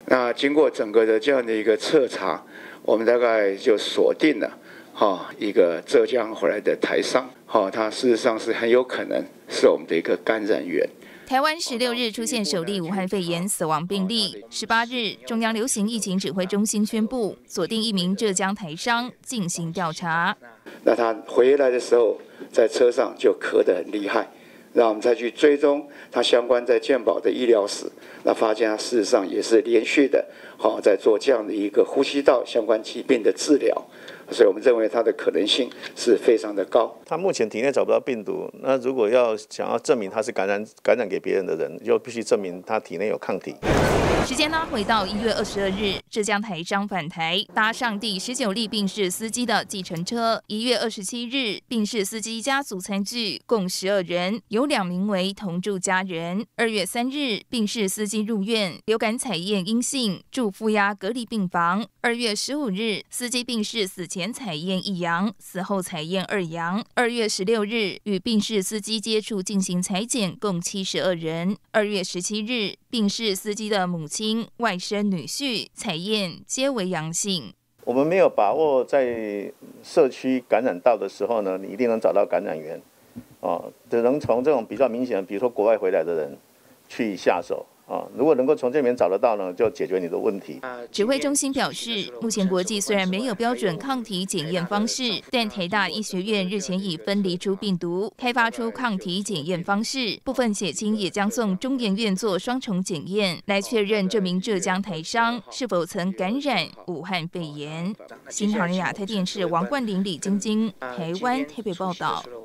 那经过整个的这样的一个彻查，我们大概就锁定了一个浙江回来的台商，他事实上是很有可能是我们的一个感染源。 台湾16日出现首例武汉肺炎死亡病例。18日，中央流行疫情指挥中心宣布锁定一名浙江台商进行调查。 那他回来的时候，在车上就咳得很厉害，让我们再去追踪他相关在健保的医疗史，那发现他事实上也是连续的，在做这样的一个呼吸道相关疾病的治疗。所以我们认为它的可能性是非常的高。 他目前体内找不到病毒，那如果想要证明他是感染给别人的人，就必须证明他体内有抗体。 时间拉回到1月22日，浙江台商返台，搭上第19例病逝司机的计程车。1月27日，病逝司机家族参聚，共12人，有2名为同住家人。2月3日，病逝司机入院，流感采验阴性，住负压隔离病房。2月15日，司机病逝死前采验1阳，死后采验2阳。2月16日，与病逝司机接触进行采检，共72人。2月17日，病逝司机的母亲、外甥、女婿采验皆为阳性。 我们没有把握在社区感染到的时候呢，你一定能找到感染源，只能从这种比较明显的，比如说国外回来的人去下手。如果能够从这边找得到呢，就解决你的问题。 指挥中心表示，目前国际虽然没有标准抗体检验方式，但台大医学院日前已分离出病毒，开发出抗体检验方式，部分血清也将送中研院做双重检验，来确认这名浙江台商是否曾感染武汉肺炎。新唐人亚太电视王冠霖、李晶晶，台湾台北报道。